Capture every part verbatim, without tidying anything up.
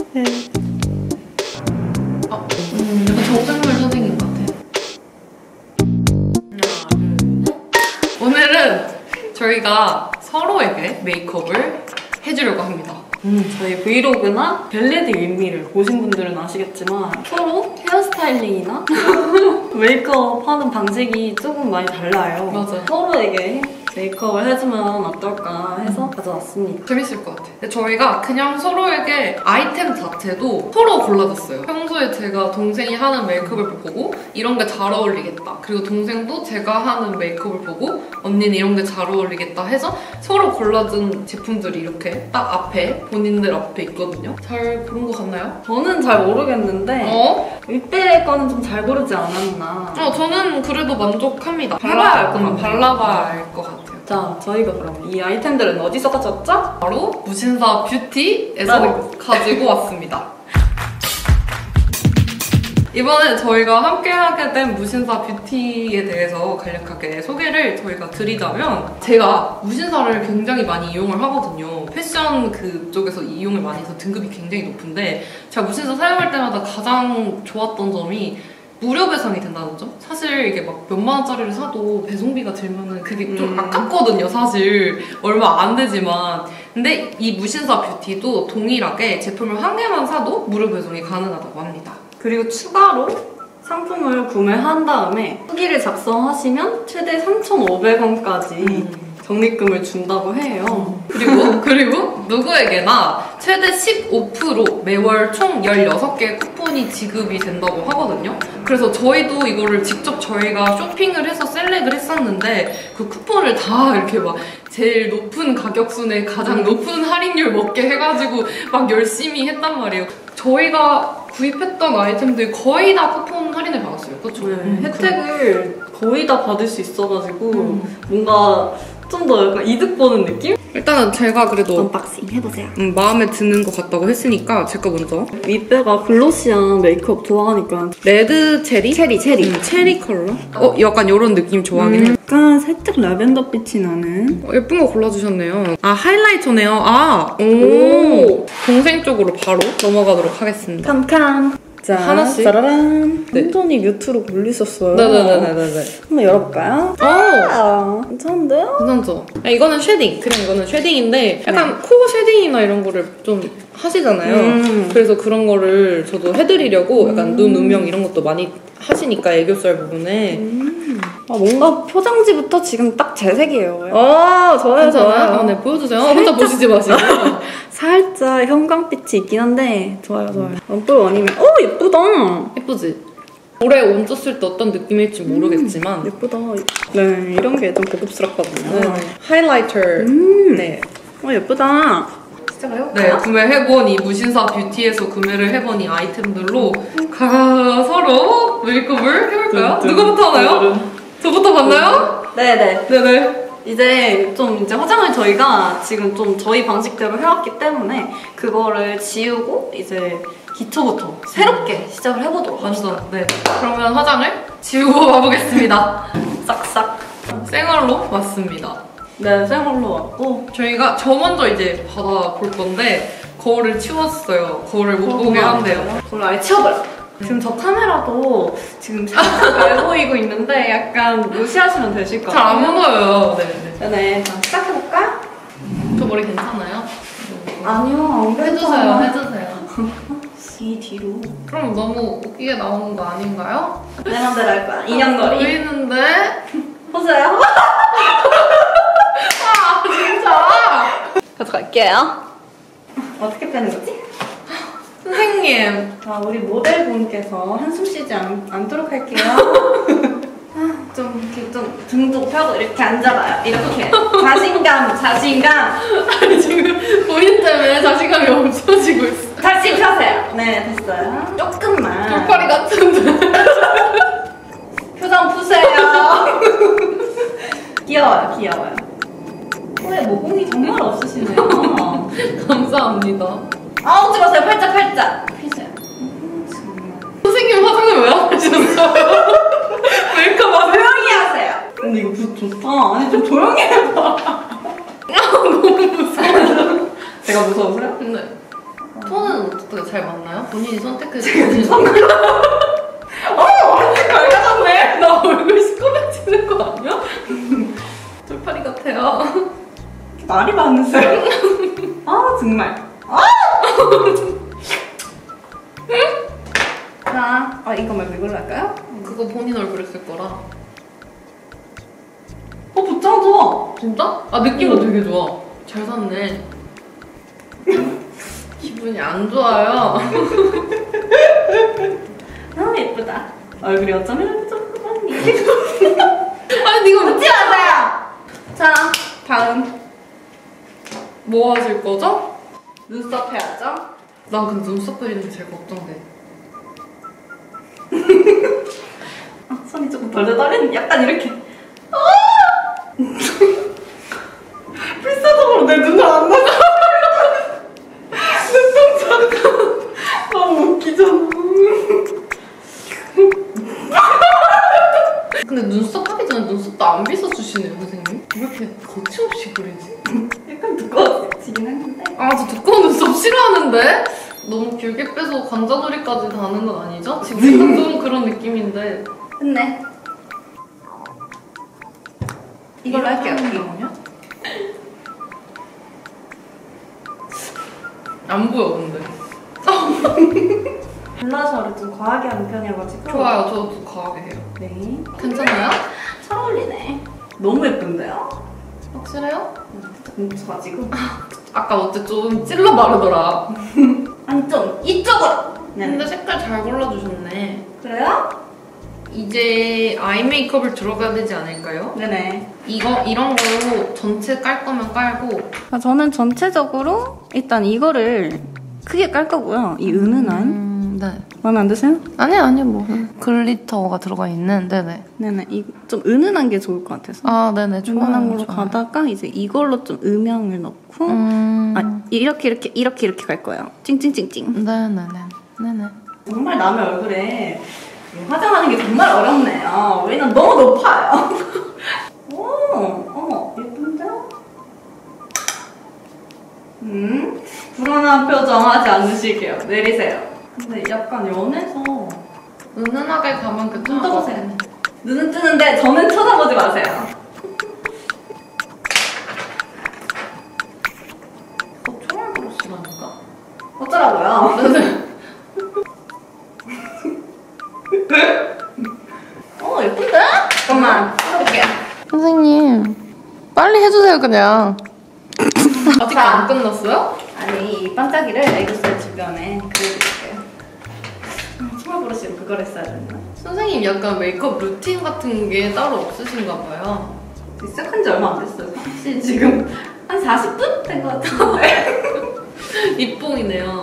네. 어, 음, 약간 정생물 선생님 같아. 하나, 둘, 셋. 오늘은 저희가 서로에게 메이크업을 해주려고 합니다. 음, 저희 브이로그나 벨레디 윈미를 보신 분들은 아시겠지만 서로 헤어스타일링이나 메이크업 하는 방식이 조금 많이 달라요. 맞아요. 서로에게 메이크업을 해주면 어떨까 해서 가져왔습니다. 재밌을 것 같아요. 근데 저희가 그냥 서로에게 아이템 자체도 서로 골라줬어요. 평소에 제가 동생이 하는 메이크업을 보고 이런 게 잘 어울리겠다. 그리고 동생도 제가 하는 메이크업을 보고 언니는 이런 게 잘 어울리겠다 해서 서로 골라준 제품들이 이렇게 딱 앞에 본인들 앞에 있거든요. 잘 고른 것 같나요? 저는 잘 모르겠는데 어? 윗배 거는 좀 잘 고르지 않았나. 어, 저는 그래도 만족합니다. 발라야 알 것 음, 같아요. 발라봐야 알 것 같아요. 자, 저희가 그럼 이 아이템들은 어디서 가져왔죠? 바로 무신사 뷰티에서 네. 가지고 왔습니다. 이번에 저희가 함께 하게 된 무신사 뷰티에 대해서 간략하게 소개를 저희가 드리자면 제가 무신사를 굉장히 많이 이용을 하거든요. 패션 그쪽에서 이용을 많이 해서 등급이 굉장히 높은데 제가 무신사 사용할 때마다 가장 좋았던 점이 무료 배송이 된다는 점? 사실 이게 막 몇만 원짜리를 사도 배송비가 들면은 그게 좀 음. 아깝거든요, 사실. 얼마 안 되지만. 근데 이 무신사 뷰티도 동일하게 제품을 한 개만 사도 무료 배송이 가능하다고 합니다. 그리고 추가로 상품을 구매한 다음에 후기를 작성하시면 최대 삼천오백 원까지 음. 적립금을 준다고 해요. 그리고, 그리고 누구에게나 최대 십오 퍼센트 매월 총 열여섯 개의 쿠폰이 지급이 된다고 하거든요. 그래서 저희도 이거를 직접 저희가 쇼핑을 해서 셀렉을 했었는데 그 쿠폰을 다 이렇게 막 제일 높은 가격순에 가장 높은 할인율 먹게 해가지고 막 열심히 했단 말이에요. 저희가 구입했던 아이템들 거의 다 쿠폰 할인을 받았어요. 그렇죠? 네, 음, 혜택을 거의 다 받을 수 있어가지고 음. 뭔가 좀 더 약간 이득 보는 느낌? 일단은 제가 그래도 언박싱 해보세요. 음, 마음에 드는 것 같다고 했으니까 제가 먼저 윗배가 글로시한 메이크업 좋아하니까 레드 체리? 체리 체리 음, 체리 컬러? 어, 약간 이런 느낌 좋아하긴 해요. 약간 살짝 라벤더 빛이 나는 어, 예쁜 거 골라주셨네요. 아, 하이라이터네요. 아, 오. 오. 동생 쪽으로 바로 넘어가도록 하겠습니다. 캄캄. 자, 하나씩? 짜라란. 네. 완전히 뮤트로 올리셨어요. 네네네네네. 한번 열어볼까요? 오! 아, 괜찮은데요? 괜찮죠? 아, 이거는 쉐딩. 그냥 이거는 쉐딩인데 약간 코 쉐딩이나 이런 거를 좀 하시잖아요. 음. 그래서 그런 거를 저도 해드리려고 약간 음. 눈, 음영 이런 것도 많이 하시니까 애교살 부분에. 음. 아, 뭔가 포장지부터 지금 딱 제 색이에요. 아, 좋아요, 좋아요. 아, 네, 보여주세요. 혼자 보시지 마시고. 살짝 형광빛이 있긴 한데 좋아요, 좋아요. 원뿔 원이면 오, 예쁘다. 예쁘지? 올해 온 쪘을 때 어떤 느낌일지 모르겠지만 예쁘다. 네, 이런 게 좀 고급스럽거든요. 네. 하이라이터. 음. 네. 어, 예쁘다. 시작을 네, 해볼까요? 구매해본 이 무신사 뷰티에서 구매를 해본 이 아이템들로 가 서로 메이크업을 해볼까요? 음, 음, 누구부터 하나요? 음. 저부터 봤나요? 네네. 네네. 이제 좀 이제 화장을 저희가 지금 좀 저희 방식대로 해왔기 때문에 그거를 지우고 이제 기초부터 새롭게 시작을 해보도록 합시다. 완전, 네. 그러면 화장을 지우고 와보겠습니다. 싹싹. 생얼로 왔습니다. 네, 생얼로 왔고. 저희가 저 먼저 이제 받아볼 건데 거울을 치웠어요. 거울을 못 보게 한대요. 그걸 아예 치워버려. 지금 저 카메라도 지금 살짝 잘 보이고 있는데 약간 무시하시면 되실 것 잘 같아요. 안 보여요. 네네. 네네. 자, 시작해볼까? 저 머리 괜찮아요? 아니요, 안 해주세요, 해주세요. 이 뒤로. 그럼 너무 웃기게 나오는 거 아닌가요? 내 맘대로 할 거야. 인형거리. 보이는데? 보세요. 아, 진짜! 가져갈게요. 어떻게 빼는 거지? 선생님. 자, 우리 모델분께서 한숨 쉬지 않, 않도록 할게요. 아, 좀 이렇게 좀 등도 펴고 이렇게 앉아봐요. 이렇게. 자신감, 자신감. 아니, 지금 본인 때문에 자신감이 없어지고 있어. 다시 펴세요. 네, 됐어요. 조금만. 돌팔이 같은데. 표정 푸세요. 귀여워요, 귀여워요. 코에 모공이 정말 없으시네요. 감사합니다. 아, 웃지 마세요. 팔짝, 팔짝. 피세요. 음, 정말. 선생님 화장을 왜 안 하셨어요? 메이크업 하세요? 조용히 하세요. 근데 이거 부, 좋다. 아니, 좀 조용히 해봐. 너무 무서워. 제가 무서우세요? 네. 톤은 어떻게 잘 맞나요? 본인이 선택해서 어! 완전 밝아졌네! 나 얼굴 시커매지는 거 아니야? 쫄파리 같아요. 말이 많으세요? 아 정말. 아! 자, 아 이거 말고 이걸로 할까요? 그거 본인 얼굴에 쓸 거라. 어 붙장 좋아. 진짜? 아 느낌은 되게 좋아. 잘 샀네. 기분이 안 좋아요. 너무 예쁘다. 얼굴이 어쩜 이렇게 조그맣니? 아니 이거 웃지 마세요. 자 다음 뭐 하실 거죠? 눈썹 해야죠. 난 근데 눈썹 그리는 게 제일 걱정돼. 아, 손이 조금 덜덜 떨리는 약간 이렇게. 아! 필사적으로 내 눈을 안 맞아. 눈동자가 너무 웃기잖아. 근데 눈썹 하기 전에 눈썹도 안 빗어주시네요, 선생님. 왜 이렇게 거침없이 그리지? 약간 두꺼워지긴 했는데. 아, 저 두꺼운 눈썹 싫어하는데? 너무 길게 빼서 관자놀이까지 다는 건 아니죠? 지금 좀 그런 느낌인데. 했네. 이걸로 할게요. 이거 뭐냐? 안 보여, 근데. 블러셔를 좀 과하게 하는 편이어가지고. 좋아요, 저도 과하게 해요. 네. 괜찮나요? 잘 어울리네. 너무 예쁜데요? 확실해요? 살짝 뭉쳐가지고. 아까 어째 좀 찔러 바르더라. 아니 좀 이쪽으로. 근데 색깔 잘 골라주셨네. 그래요? 이제 아이 메이크업을 들어가야 되지 않을까요? 네네. 이거 이런 걸로 전체 깔 거면 깔고. 아, 저는 전체적으로 일단 이거를 크게 깔 거고요. 이 은은한. 음, 네. 마음에 안 드세요? 아니 아니 뭐 글리터가 들어가 있는. 네네. 네네. 이, 좀 은은한 게 좋을 것 같아서. 아 네네. 은은한 걸로 좋아요. 가다가 이제 이걸로 좀 음영을 넣고. 음. 아 이렇게 이렇게 이렇게 이렇게 갈 거예요. 찡찡찡찡. 네네네. 네네. 정말 남의 얼굴에 화장하는 게 정말 어렵네요. 왜냐면 너무 높아요. 오, 어머, 예쁜데요? 음, 불안한 표정 하지 않으실게요. 내리세요. 근데 약간 연해서 은은하게 가면 눈 괜찮아. 떠보세요. 눈은 뜨는데 저는 쳐다보지 마세요. 어, 초월 브러쉬라니까? 어쩌라고요? 네네. 어, 예쁜데? 잠깐만, 해볼게요. 선생님 빨리 해주세요 그냥. 아직 자. 안 끝났어요? 아니, 이 반짝이를 애교살 주변에 그려드릴게요. 초월 브러쉬로 그걸 했어야 됐나? 선생님 약간 메이크업 루틴 같은 게 따로 없으신가 봐요. 시작한 지 얼마 안 됐어요. 사실 지금 한 사십 분 된 것 같은데. 입봉이네요.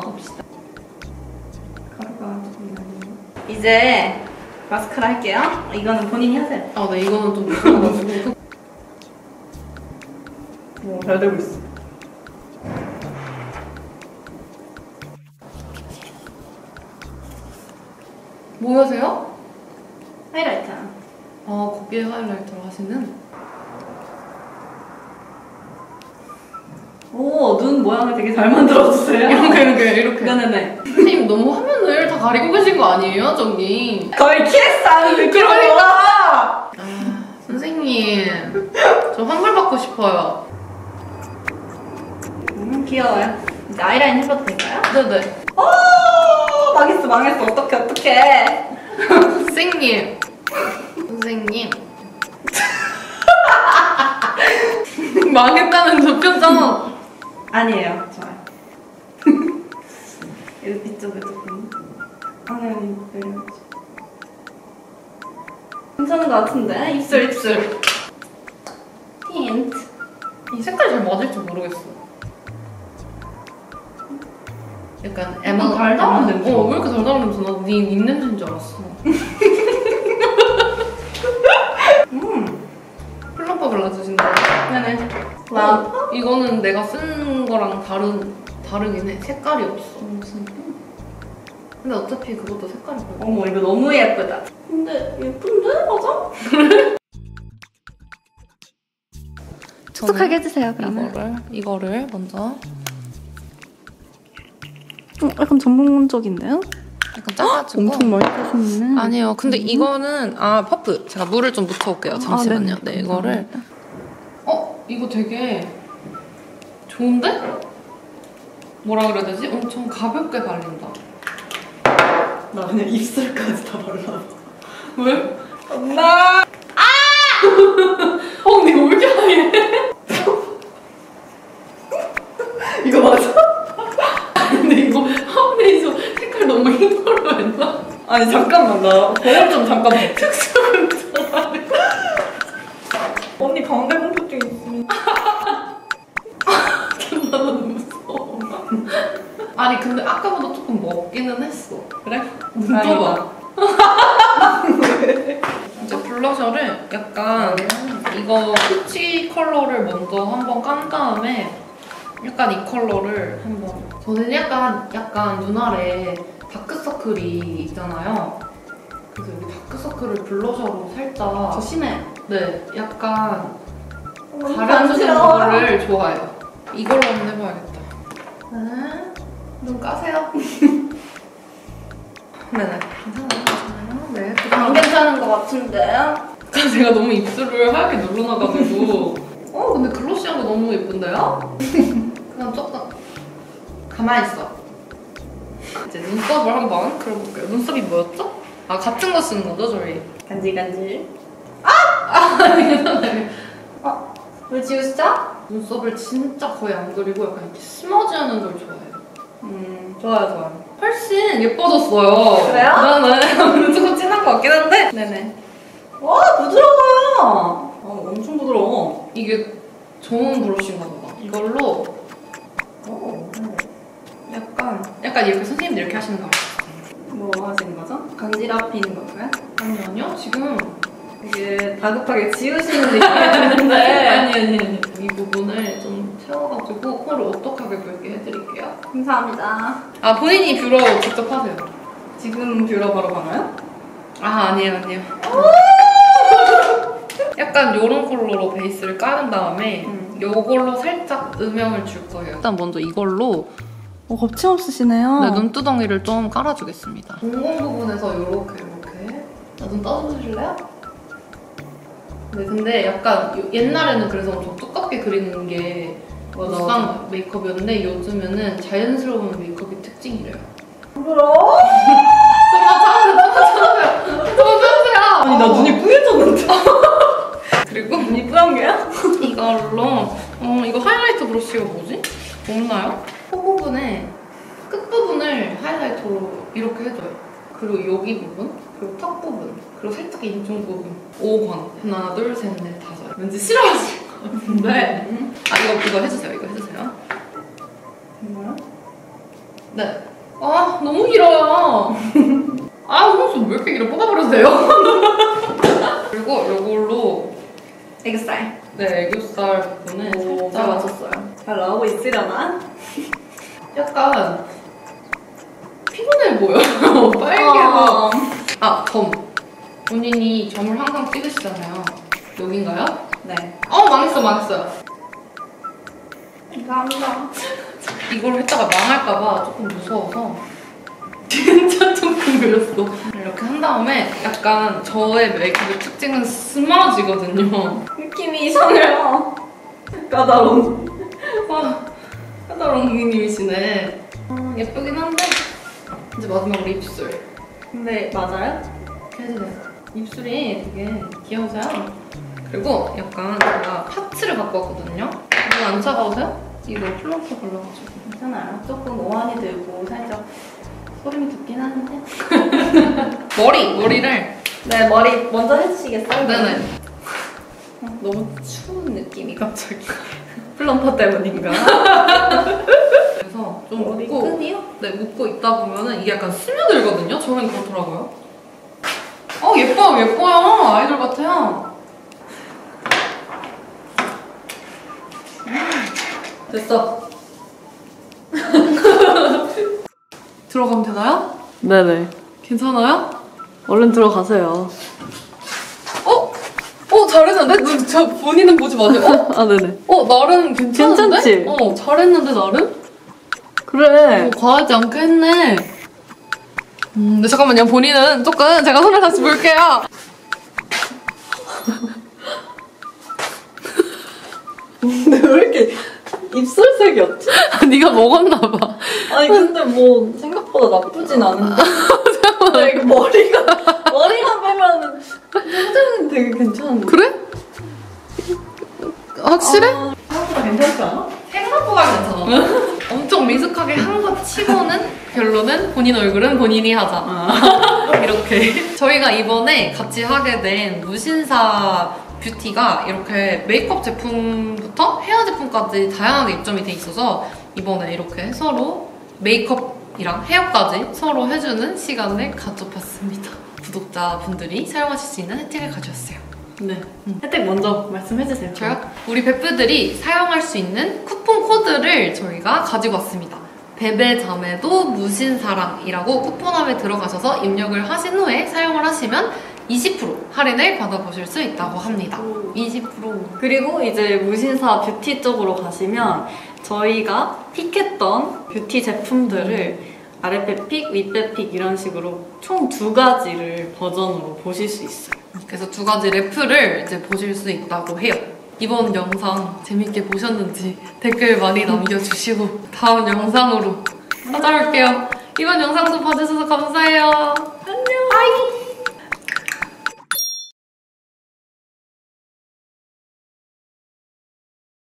가루가 조금 많이. 이제 마스카라 할게요. 이거는 본인이 하세요. 아, 네, 이거는 좀 무서워가지고. 오, 잘 되고 있어. 뭐 하세요? 하이라이터. 아, 거기에 하이라이터를 하시는? 오, 눈 모양을 되게 잘 만들어주세요. 이렇게, 이렇게, 이렇게. 네네네. 선생님, 너무 화면을 다 가리고 계신 거 아니에요, 저기? 거의 키스 하는 느낌으로. 아, 선생님. 저 환불 받고 싶어요. 음, 귀여워요. 이제 아이라인 해봐도 될까요? 네네. 오, 망했어, 망했어. 어떡해, 어떡해. 선생님. 선생님. 망했다는 저 표정. 아니에요, 좋아요. 이쪽에 조금. 아니, 아니, 내려야지. 괜찮은 것 같은데? 입술, 입술. 틴트. 이 색깔이 잘 맞을지 모르겠어. 약간 에마 달달한 냄새. 어, 왜 이렇게 달달한 냄새 나? 네 입냄새인 줄 알았어. 음. 플럼퍼 발라주신다. 네네. 와, 플럼퍼? 이거는 내가 쓰는 거랑 다른 다르긴 해. 색깔이 없어. 무슨. 근데 어차피 그것도 색깔이 별로. 어머, 이거 너무 예쁘다. 근데 예쁜데? 맞아? 촉촉하게 해주세요, 그러면. 이거를 이거를 먼저 어, 약간 전문적인데요? 약간 짜가지고. 엄청 많이 쓰시네. 아니요. 근데 음. 이거는 아 퍼프. 제가 물을 좀 묻혀올게요. 잠시만요. 아, 네, 이거를. 어 이거 되게 좋은데? 뭐라 그래야 되지? 엄청 가볍게 발린다. 나 그냥 입술까지 다 발라. 왜? 나. 아! 어 근데 이거 왜 이렇게 하얘? 이거 맞아? 근데 이거 파운데이션 색깔 너무 흰 걸로 했나? 아니 잠깐만 나 거울 좀 잠깐만. 특수한 줄 언니 광대 공포증 있으면. 나 너무 무서워. 아니 근데 아까보다 조금 먹기는 했어. 그래? 눈 떠봐. 이제 블러셔를 약간 이거 피치 컬러를 먼저 한번 깐 다음에 약간 이 컬러를 한번. 저는 약간 약간 눈 아래 다크서클이 있잖아요. 그래서 여기 다크서클을 블러셔로 살짝 저 심해. 네 약간 너무 가려주는 간지러워. 거를 좋아해요. 이걸로 한번 해봐야겠다. 네. 눈 까세요. 네네. 괜찮아요. 괜찮아요. 네. 안 괜찮은 것 같은데. 제가 너무 입술을 하얗게 눌러놔가지고. 어 근데 글로시한 거 너무 예쁜데요? 그냥 조금 가만히 있어. 이제 눈썹을 한번 그려볼게요. 눈썹이 뭐였죠? 아 같은 거 쓰는 거죠 저희? 간질간질. 아 괜찮아요. 어? 왜 지우시죠? 눈썹을 진짜 거의 안 그리고 약간 이렇게 스머지하는 걸 좋아해요. 음 좋아요 좋아요. 훨씬 예뻐졌어요. 그래요? 네네. 조금 진한 것 같긴 한데 네네. 와 부드러워요. 어, 엄청 부드러워. 이게 좋은 브러쉬인가 보다. 이걸로 오. 약간 약간 이렇게 선생님들 이렇게 하시는 거 같아요. 뭐 하시는 거죠? 간지럽히는 건가요? 아니 아니요 지금 이게 다급하게 지우시는 느낌이 드는데. 아니 아니 아니 이 부분을 좀 채워가지고 코를 오똑하게 붉게 해드릴게요. 감사합니다. 아 본인이 뷰러 직접 하세요. 지금 뷰러 바로 가나요? 아 아니에요 아니에요. 약간 요런 컬러로 베이스를 까는 다음에 음. 요걸로 살짝 음영을 줄 거예요. 일단 먼저 이걸로 어 거침없으시네요. 네, 눈두덩이를 좀 깔아주겠습니다. 동공 부분에서 요렇게 이렇게 눈 떠주실래요? 네, 근데 약간 요- 옛날에는 그래서 엄청 두껍게 그리는 게 무쌍 메이크업이었는데 요즘에는 자연스러운 메이크업이 특징이래요. 부러워? 정말 참으세요, 정말 참으세요, 정말 참으세요. 아니 나 눈이 뿌얘졌는데. 그리고 눈이 뿌연 게야? 이걸로 어 이거 하이라이터 브러쉬가 뭐지? 없나요? 코 부분에 끝 부분을 하이라이터로 이렇게 해줘요. 그리고 여기 부분, 그리고 턱 부분, 그리고 살짝 인중 부분. 오 관. 하나, 둘, 셋, 넷, 다섯. 왠지 싫어하실 것 같은데. 아 이거 이거 해주세요. 이거 해주세요. 뭐야? 네. 아 너무 길어요. 아 홍수 왜 이렇게 길어? 뽑아버려도 돼요? 그리고 이걸로 애교살. 네 애교살 부분에 오, 잘 살짝 맞췄어요. 잘 나오고 있으려나? 약간 피곤해 보여. 빨개서. 어. 아 점. 본인이 점을 항상 찍으시잖아요. 여긴가요? 네. 어 망했어 망했어요. 감사합니다. 이걸 했다가 망할까봐 조금 무서워서 진짜 조금 그렸어. 이렇게 한 다음에 약간 저의 메이크업의 특징은 스머지거든요. 느낌이 이상해요. 까다로운. 아, 까다로운 고객님이시네. 아, 예쁘긴 한데 이제 마지막으로 입술. 근데 맞아요? 해주세요. 입술이 되게 귀여우세요. 그리고 약간 제가 파츠를 갖고 왔거든요. 이거 안 차가우세요? 이거 플럼프 발라가지고. 괜찮아요. 조금 오한이 들고 살짝 소름이 돋긴 하는데. 머리! 머리를 네, 머리 먼저 해주시겠어요? 네네. 어, 너무 추운 느낌이 갑자기. 플럼퍼 때문인가? 그래서 좀 머리 묶고 끈이요? 네, 묶고 있다 보면은 이게 약간 스며들거든요? 저는 그렇더라고요. 어 예뻐요 예뻐요. 아이돌 같아요. 됐어. 들어가면 되나요? 네네. 괜찮아요? 얼른 들어가세요. 어? 어 잘했는데? 눈, 저 본인은 보지 마세요. 어? 아, 네네. 어 나름 괜찮은데? 괜찮지? 어 잘했는데 나름? 그래. 뭐 과하지 않게 했네. 음, 근데 잠깐만요. 본인은 조금 제가 손을 다시 볼게요. 근데 왜 이렇게 입술색이었지? 네가 먹었나 봐. 아니 근데 뭐 생각보다 나쁘진 않은데. 근데 이거 머리가 머리가 빼면은 표정은 되게 괜찮은데. 그래? 확실해? 아, 생각보다 괜찮지 않아? 생각보다 괜찮아. 엄청 미숙하게 한 것 치고는 결론은 본인 얼굴은 본인이 하자. 아. 이렇게. 저희가 이번에 같이 하게 된 무신사 뷰티가 이렇게 메이크업 제품부터 헤어 제품까지 다양하게 입점이 돼 있어서 이번에 이렇게 서로 메이크업이랑 헤어까지 서로 해주는 시간을 가져봤습니다. 구독자분들이 사용하실 수 있는 혜택을 가져왔어요. 네. 음. 혜택 먼저 말씀해주세요. 저요? 우리 베프들이 사용할 수 있는 쿠폰 코드를 저희가 가지고 왔습니다. 베베자매도 무신사랑이라고 쿠폰함에 들어가셔서 입력을 하신 후에 사용을 하시면 이십 퍼센트 할인을 받아보실 수 있다고 합니다. 이십 퍼센트. 그리고 이제 무신사 뷰티 쪽으로 가시면 저희가 픽했던 뷰티 제품들을 아랫배 픽, 윗배 픽 이런 식으로 총 두 가지를 버전으로 보실 수 있어요. 그래서 두 가지 래프를 이제 보실 수 있다고 해요. 이번 영상 재밌게 보셨는지 댓글 많이 남겨주시고 다음 영상으로 찾아올게요. 이번 영상도 봐주셔서 감사해요. 안녕. 바이.